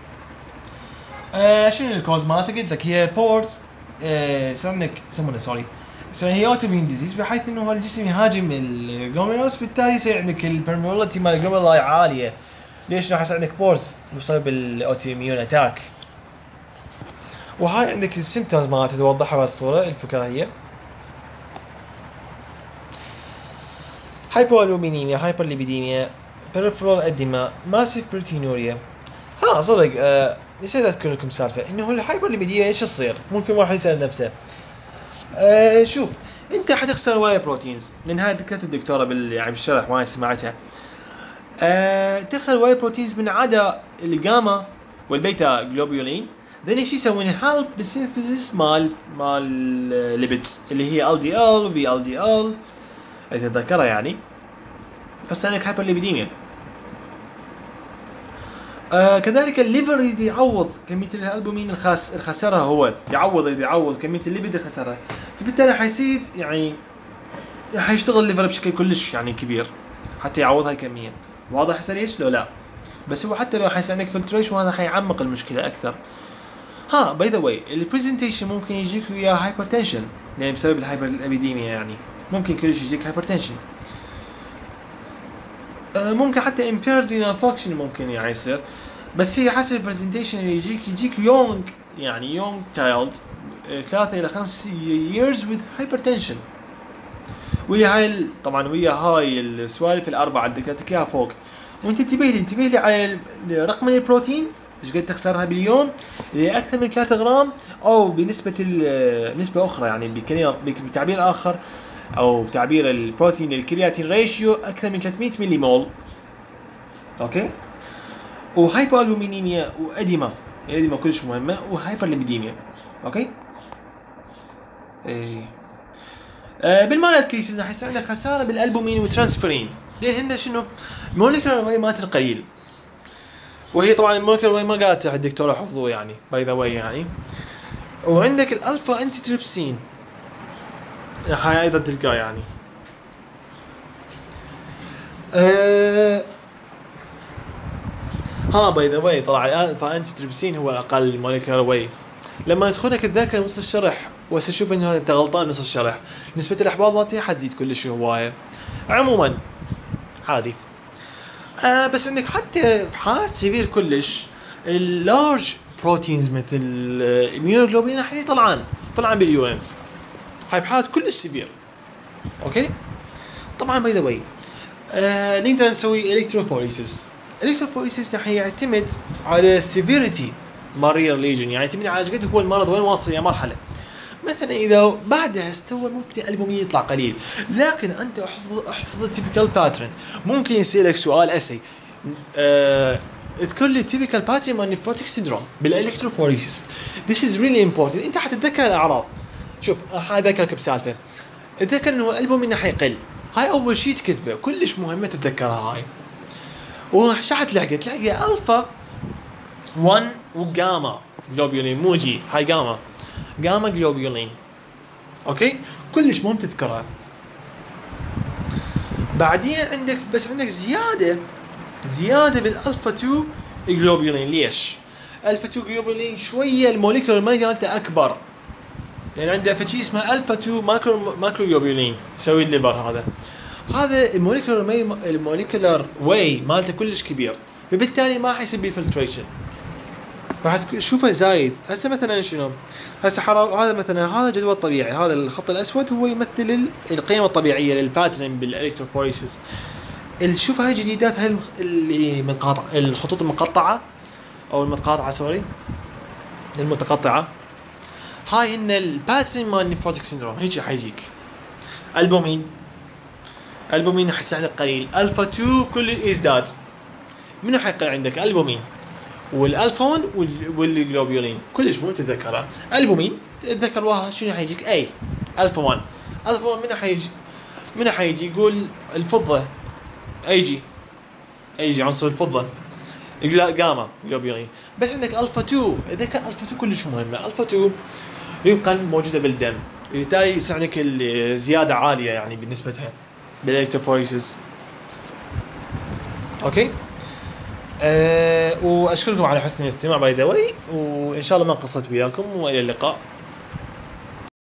آه شنو الكوز مالتها؟ قلت لك هي بورت آه عندك يسمونه سوري هي اوتومين ديزيز، بحيث انه الجسم يهاجم الجلوميرولس، بالتالي يصير عندك البرميولتي مال الجلوميرولاي عاليه. ليش؟ راح يصير عندك بورز بسبب الاوتوميون اتاك. وهاي عندك السيمتومز مالتها توضحها بالصوره الفكاهيه. هايبوالومينيميا، هايبرليبيديميا، بريفرال اديما، ماسيف بروتينوريا. ها صدق آه نسيت اذكر لكم سالفه انه الهايبرليبيديميا ايش تصير؟ ممكن واحد يسال نفسه. آه شوف انت حتخسر وايد بروتينز، لان هاي ذكرت الدكتوره بال يعني بالشرح ما سمعتها. آه تخسر وايد بروتينز من عدا الجاما والبيتا جلوبولين. ذن شو يسوون؟ هالب بالسينثيسيس مال مال ليبيدز اللي هي ال دي ال وفي ال دي ال اذا تذكرها يعني. فصار لك هايبرليبيديميا. آه كذلك الليفر يعوض كميه الالبومين الخاس الخسرها، هو يعوض يعوض كميه الليبيد اللي خسرها، فبالتالي حيصير يعني حيشتغل الليفر بشكل كلش يعني كبير حتى يعوض هاي الكميه. واضح هسه ليش؟ لو لا بس هو حتى لو حيصير عندك فلتريشن وهذا حيعمق المشكله اكثر. ها باي ذا واي البرزنتيشن ممكن يجيك ويا هايبرتنشن، يعني بسبب الهايبرليبيديميا يعني ممكن كلش يجيك هايبرتنشن. آه ممكن حتى impaired renal function ممكن يعني يصير، بس هي حسب البرزنتيشن اللي يجيك يجيك يونج يعني يونج تايلد ثلاثة الى خمس years with hypertension. ويا هاي طبعا ويا هاي السوالف الاربعه اللي ذكرتك اياها فوق. وانت انتبه لي انتبه لي على رقم البروتينز ايش قد تخسرها باليوم، اللي اكثر من ثلاثة غرام او بنسبه نسبه اخرى يعني بتعبير اخر او بتعبير البروتين للكرياتين ريشيو اكثر من ثلاثمية ملي مول. اوكي. وهايبو البومينيميا واديما، الاديما كلش مهمه، وهايبرليبيديميا. اوكي. ايه آه بالمالت كيسز راح يصير عندك خساره بالالبومين وترانسفيرين، لان هن شنو؟ موليكولر واي مالت القليل. وهي طبعا الموليكولر واي ما قالت الدكتوره حفظوه يعني باي ذا واي يعني. وعندك الالفا انتي تريبسين هاي ايضا تلقاه يعني. أه ها باي ذا واي طلع الالفا انتي تريبسين هو اقل موليكولر واي. لما تدخلك تذاكر نص الشرح وتشوف انه انت غلطان نص الشرح، نسبة الاحباط مالتي حتزيد كلش هواية. عموما عادي. آه بس عندك حتى بحالات سيفير كلش اللارج بروتينز مثل الميونوجلوبين راح يطلعان طلعان باليو ام. هاي بحالات كلش سيفير. اوكي. طبعا باي ذا واي آه نقدر نسوي الكتروفوريسيس. الكتروفوريسيس راح يعتمد على السيفيريتي مارير ليجن، يعني يعتمد على قد هو المرض وين واصل يا مرحله. مثلا اذا بعدها استوى ممكن الالبومين يطلع قليل، لكن انت احفظ احفظ التيبيكال باترن. ممكن يصير لك سؤال اسي أه اذكر لي التيبيكال باترن مال نيفروتيك سيندروم بالالكتروفوريسيس. This is really important. انت حتتذكر الاعراض. شوف حاذكرك بسالفه، اتذكر انه الالبومين حيقل. هاي اول شيء تكتبه، كلش مهمه تتذكرها هاي. وش حتلاقي؟ تلاقي الفا واحد وجاما جلوبولين، مو جي، هاي جاما جاما جلوبولين. اوكي كلش مهم تذكرها. بعدين عندك بس عندك زياده زياده بالالفا اثنين جلوبولين. ليش؟ الفا اثنين جلوبولين شويه الموليكولر مايت مالته اكبر، يعني عنده شيء اسمه الفا اثنين ماكرو ماكرو جلوبولين يسوي الليفر. هذا هذا الموليكولر ماي الموليكولر واي مالته كلش كبير، فبالتالي ما حيصير بيه فلتريشن، فحتشوفه زايد. هسه مثلا شنو؟ هسه هذا مثلا هذا جدول طبيعي، هذا الخط الاسود هو يمثل القيم الطبيعيه للباترن بالالكتروفوريسيس. شوف هاي جديدات، هاي اللي متقاطع الخطوط المقطعه او المتقاطعه سوري المتقطعه، هاي ان الباترن مال نيفروتيك سيندروم. هيك حيجيك البومين البومين حيصير عندك قليل، الفا اثنين كل يزداد. منو حيقل عندك؟ البومين والالفون والجلوبولين. كلش مهم تتذكرها. البومين تتذكر واحد شنو حيجيك؟ اي الفا واحد. الفا واحد منو حيجي؟ من حيجي يقول الفضة ايجي ايجي عنصر الفضة جاما جلوبولين. بس عندك الفا اثنين، اذا كان الفا اثنين كلش مهمة. الفا اثنين يبقى موجودة بالدم، بالتالي يصير عندك الزيادة عالية يعني بالنسبة بالالكتروفوريسيس. اوكي أه واشكركم على حسن الاستماع باي ذا واي، وان شاء الله ما قصرت وياكم، والى اللقاء.